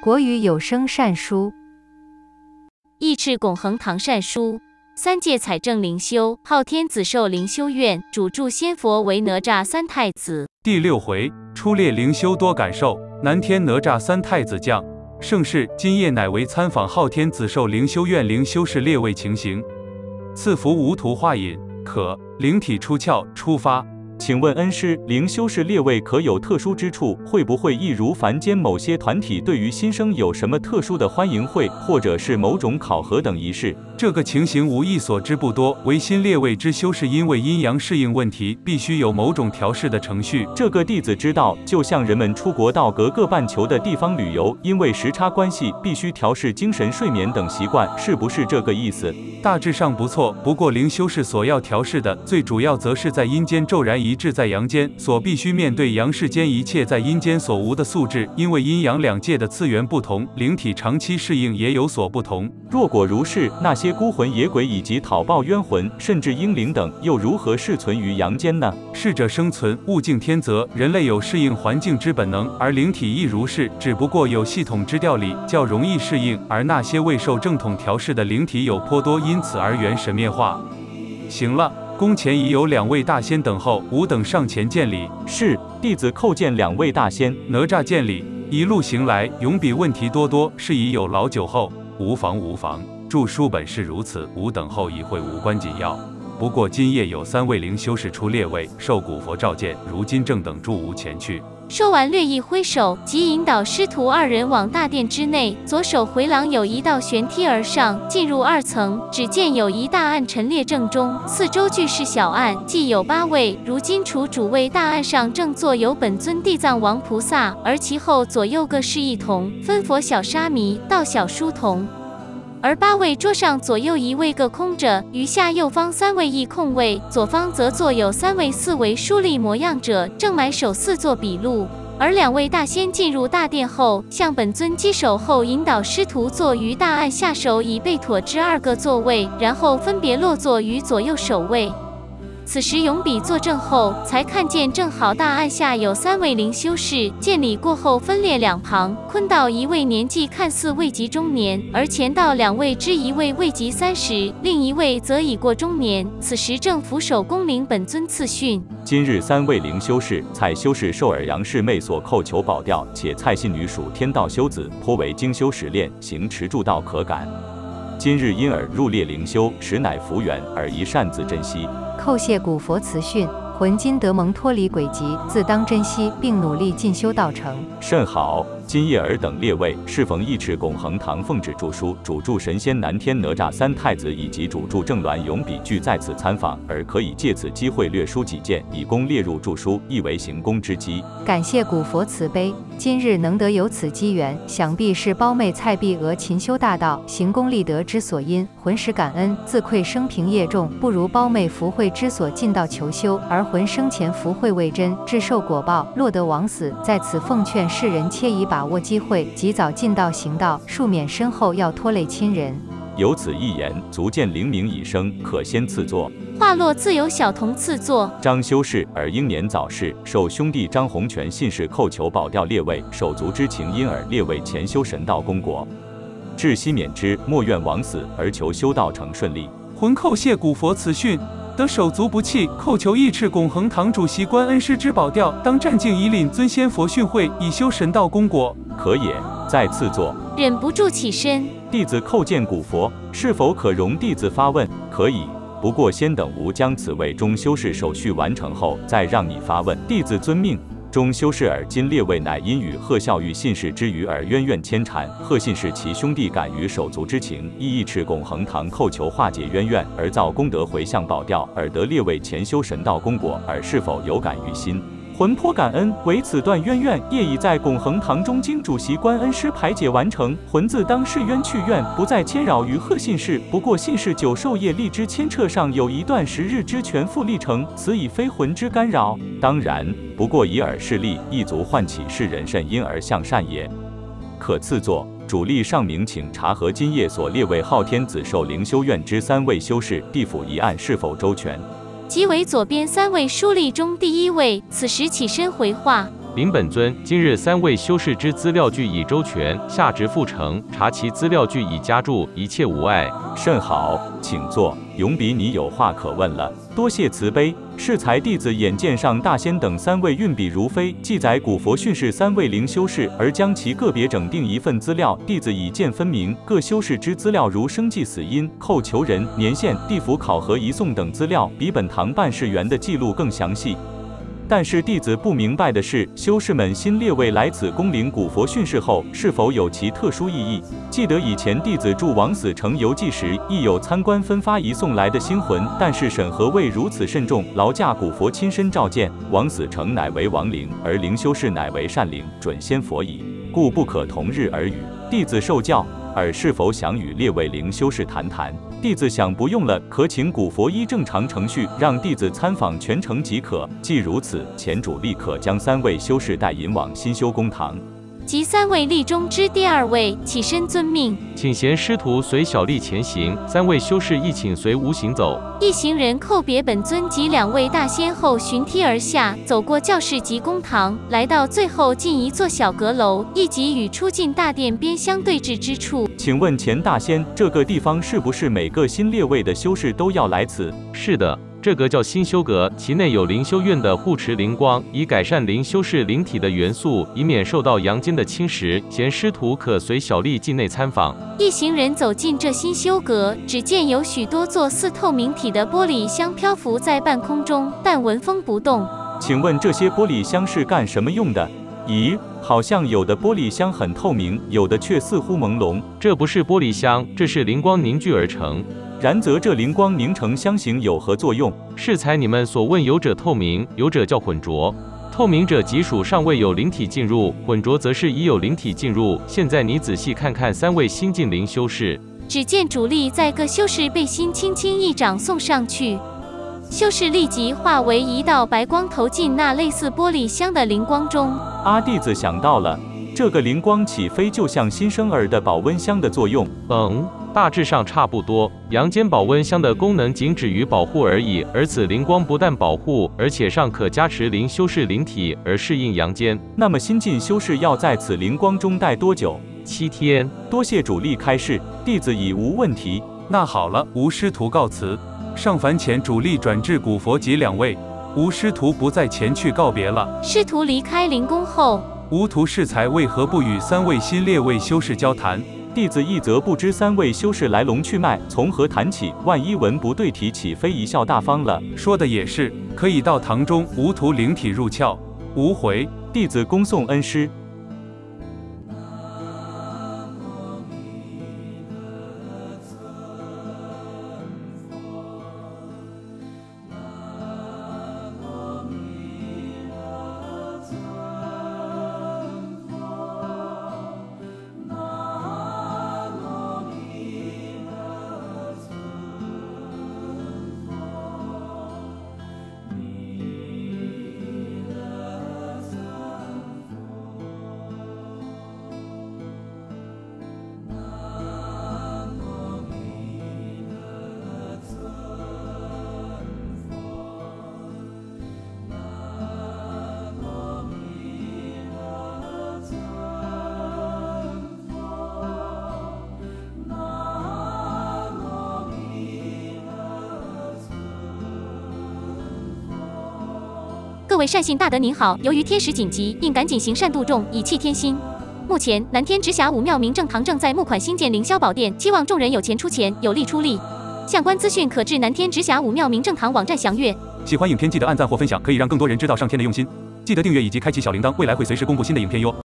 国语有声善书， 义赤拱恒堂善书。三界采正灵修，昊天子寿灵修院，主住仙佛为哪吒三太子。 第6回，出列灵修多感受，南天哪吒三太子降。盛世今夜乃为参访昊天子寿灵修院灵修士列位情形。赐福无图画引，可灵体出窍出发。 请问恩师，灵修士列位可有特殊之处？会不会亦如凡间某些团体对于新生有什么特殊的欢迎会，或者是某种考核等仪式？ 这个情形无意所知不多，唯新列位之修士因为阴阳适应问题，必须有某种调试的程序。 这个弟子知道，就像人们出国到各半球的地方旅游，因为时差关系，必须调试精神睡眠等习惯，是不是这个意思？ 大致上不错，不过灵修士所要调试的，最主要则是在阴间骤然移至在阳间，所必须面对阳世间一切在阴间所无的素质，因为阴阳两界的次元不同，灵体长期适应也有所不同。 若果如是，那些孤魂野鬼以及讨报冤魂，甚至婴灵等，又如何适存于阳间呢？ 适者生存，物竞天择，人类有适应环境之本能，而灵体亦如是，只不过有系统之调理，较容易适应，而那些未受正统调试的灵体有颇多因此而原神面化。行了，宫前已有2位大仙等候，吾等上前见礼。 是，弟子叩见2位大仙。 哪吒见礼，一路行来，永比问题多，是已有劳久候。无妨，著书本是如此，吾等候一会无关紧要。不过今夜有3位灵修士出列位，受古佛召见，如今正等诸吾前去。 说完略一挥手，即引导师徒2人往大殿之内。左手回廊有一道悬梯而上，进入2层，只见有一大案陈列正中，四周俱是小案，计有8位。如今除主位大案上正坐有本尊地藏王菩萨，而其后左右各是一童，分佛小沙弥、道小书童。而8位桌上左右1位各空着，余下右方3位亦空位，左方则坐有3位4为书立模样者，正埋首四作笔录。而2位大仙进入大殿后，向本尊稽首后，引导师徒坐于大案下手已备妥之2个座位，然后分别落座于左右首位。此时永比坐正后，才看见正好大案下有3位灵修士，见礼过后分列2旁，坤道1位年纪看似未及中年，而前道2位之1位未及30，另1位则已过中年。此时正俯首恭领本尊赐训。 今日3位灵修士，蔡修士受尔杨氏妹所叩求保调，且蔡信女属天道修子，颇为精修实练，行持助道可感。今日因尔入列灵修，实乃福缘，尔宜擅自珍惜。 叩谢古佛慈训，魂今得蒙脱离轨迹，自当珍惜，并努力进修道成。 甚好。今夜尔等列位适逢义赤拱恒堂奉旨著书，主住神仙南天哪吒三太子以及主住正鸾永比俱在此参访，而可以借此机会略书几件，以供列入著书，亦为行功之机。 感谢古佛慈悲，今日能得有此机缘，想必是胞妹蔡碧娥勤修大道，行功立德之所因。魂实感恩，自愧生平业重，不如胞妹福慧之所尽道求修，而魂生前福慧未真，致受果报，落得枉死。在此奉劝世人切宜把握机会，及早尽道行道，庶免身后要拖累亲人。 有此一言，足见灵明已生，可先赐座。 话落自有小童赐座。 张修士尔英年早逝，受兄弟张洪全信使叩求保调列位，手足之情因尔列位前修神道功果，至悉免之，莫愿枉死，而求修道成顺利。 魂叩谢古佛慈训，得手足不弃，叩求义赤拱恒堂主席观恩师之保调，当战境以领尊仙佛训诲，以修神道功果。 可也，再赐座。 忍不住起身。 弟子叩见古佛，是否可容弟子发问？可以，不过先等吾将此位中修士手续完成后，再让你发问。弟子遵命。中修士尔今列位乃因与贺孝玉信士之余而冤怨牵缠，贺信士其兄弟感于手足之情，亦义赤拱恒堂叩求化解冤怨，而造功德回向保调，而得列位前修神道功果，而是否有感于心？魂颇感恩，为此段冤怨，业已在拱恒堂中经主席观恩师排解完成，魂自当释冤去怨，不再牵扰于贺信士。不过信士久受业力之牵扯上有一段10日之全复历程，此已非魂之干扰。当然，不过以尔势力，亦足唤起世人甚因而向善也。可赐座。主力上明请查核今夜所列位昊天子寿灵修院之3位修士，地府一案是否周全。 即为左边3位书立中第1位，此时起身回话。 禀本尊，今日3位修士之资料据已周全，下旨复呈，查其资料据已加注，一切无碍。 甚好，请坐。永比你有话可问了，多谢慈悲。适才弟子眼见上大仙等3位运笔如飞，记载古佛训示3位灵修士，而将其个别整定一份资料，弟子已见分明。各修士之资料如生忌死因、叩求人、年限、地府考核移送等资料，比本堂办事员的记录更详细。但是弟子不明白的是，修士们新列位来此恭领古佛训示后，是否有其特殊意义？记得以前弟子驻王死城游记时，亦有参观分发移送来的星魂，但是审核未如此慎重，劳驾古佛亲身召见，王死城乃为亡灵，而灵修士乃为善灵，准仙佛矣，故不可同日而语。弟子受教，尔是否想与列位灵修士谈谈？弟子想不用了，可请古佛依正常程序让弟子参访全程即可。既如此，前主立刻将3位修士带引往新修公堂。 即3位例中之第2位起身遵命， 请贤师徒随小吏前行，3位修士亦请随吾行走。 一行人叩别本尊及2位大仙后，循梯而下，走过教室及公堂，来到最后进一座小阁楼，亦即与出进大殿边相对峙之处。 请问前大仙，这个地方是不是每个新列位的修士都要来此？ 是的。这阁叫新修阁，其内有灵修院的护持灵光，以改善灵修士灵体的元素，以免受到阳间的侵蚀。贤师徒可随小吏进内参访。 一行人走进这新修阁，只见有许多座似透明体的玻璃箱漂浮在半空中，但纹风不动。 请问这些玻璃箱是干什么用的？咦，好像有的玻璃箱很透明，有的却似乎朦胧。 这不是玻璃箱，这是灵光凝聚而成。 然则这灵光凝成相形有何作用？ 适才你们所问，有者透明，有者叫混浊。透明者即属尚未有灵体进入，混浊则是已有灵体进入。现在你仔细看看3位新进灵修士。 只见主力在各修士背心轻轻一掌送上去，修士立即化为一道白光，投进那类似玻璃箱的灵光中。 弟子想到了，这个灵光岂非就像新生儿的保温箱的作用？ 大致上差不多。阳间保温箱的功能仅止于保护而已，而此灵光不但保护，而且尚可加持灵修士灵体而适应阳间。 那么新进修士要在此灵光中待多久 ？7天。 多谢主力开示，弟子已无问题。 那好了，吾师徒告辞。上凡前主力转至古佛及2位，吾师徒不再前去告别了。 师徒离开灵宫后， 吾徒适才为何不与3位新列位修士交谈？ 弟子一则不知3位修士来龙去脉，从何谈起？万一文不对题，岂非贻笑大方了？ 说的也是，可以到堂中，吾徒灵体入窍。无回。 弟子恭送恩师。 各位善信大德您好，由于天时紧急，应赶紧行善度众，以弃天心。目前南天直辖武庙明正堂正在募款兴建凌霄宝殿，期望众人有钱出钱，有力出力。相关资讯可至南天直辖武庙明正堂网站详阅。 喜欢影片记得按赞或分享，可以让更多人知道上天的用心。记得订阅以及开启小铃铛，未来会随时公布新的影片哟。